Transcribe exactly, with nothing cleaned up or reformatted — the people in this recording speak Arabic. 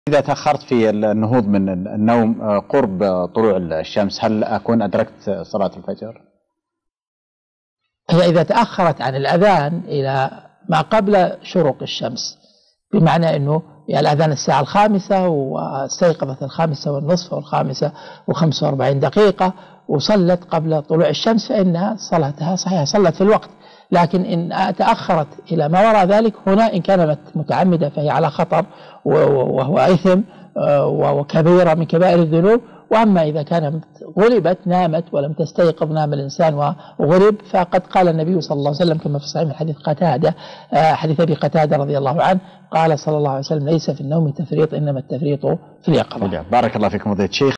إذا تأخرت في النهوض من النوم قرب طلوع الشمس هل أكون أدركت صلاة الفجر؟ هي إذا تأخرت عن الأذان إلى ما قبل شروق الشمس، بمعنى أنه يعني الأذان الساعة الخامسة واستيقظت الخامسة والنصف والخامسة وخمسة وأربعين دقيقة وصلت قبل طلوع الشمس فإنها صلاتها صحيحة، صلت في الوقت. لكن إن تأخرت إلى ما وراء ذلك هنا إن كانت متعمدة فهي على خطر وهو إثم وكبيرة من كبائر الذنوب. وأما إذا كانت غلبت نامت ولم تستيقظ، نام الإنسان وغلب، فقد قال النبي صلى الله عليه وسلم كما في صحيح حديث قتادة حديث أبي قتادة رضي الله عنه قال صلى الله عليه وسلم: ليس في النوم تفريط إنما التفريط في اليقظة. بارك الله فيكم فضيلة الشيخ.